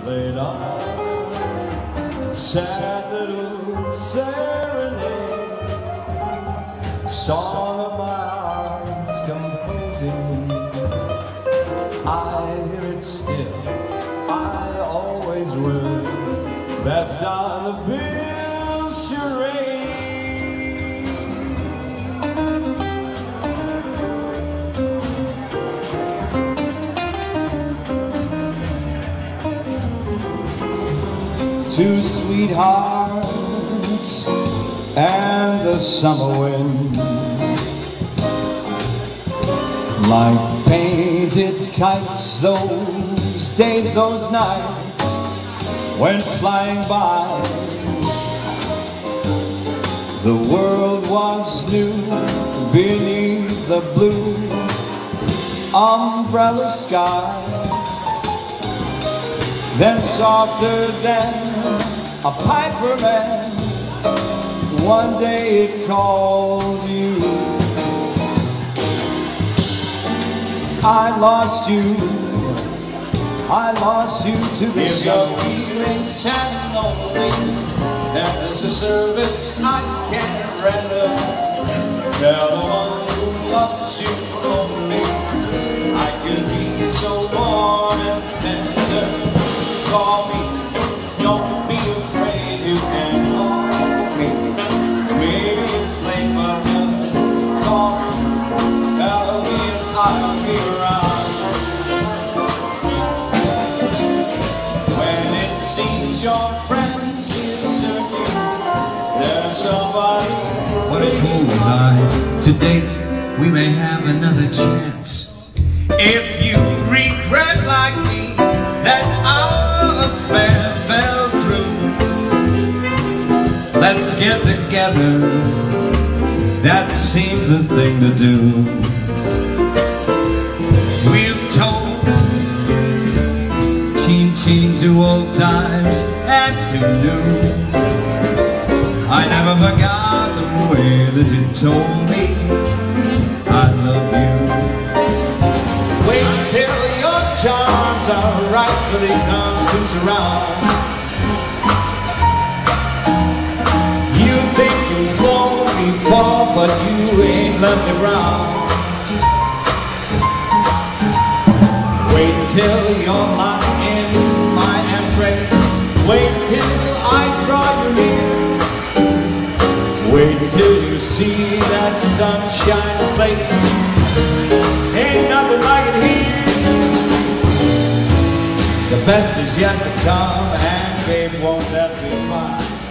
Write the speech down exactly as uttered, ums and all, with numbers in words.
played on sad little serenade, song of my heart's composing. I hear it still, I always will. That's not the Bill charade. Two sweethearts and the summer wind, like painted kites, those days, those nights went flying by. The world was new beneath the blue umbrella sky. Then softer than a piper man, one day it called you. I lost you, I lost you to the if you're feeling sad and lonely, there's a service I can render. Tell the one who loves you only I can be so warm and tender. Call me, don't be afraid, you can call me. Maybe it's late, but just call me. Tell me I'll be around. When it seems your friends desert you, there's somebody. What a fool was I to date. We may have another chance. If you regret like me that our affair fell through, let's get together, that seems the thing to do. We'll toast, chin chin to old times and to new. I never forgot the way that you told me I love you. Wait till your charms are right for these arms to surround. You think you've flown before, but you ain't left the ground. Wait till you're lying in my embrace. Wait till I draw you near. Wait till you see that sunshine place. Ain't nothing like it here. The best is yet to come, and babe, won't that be fine?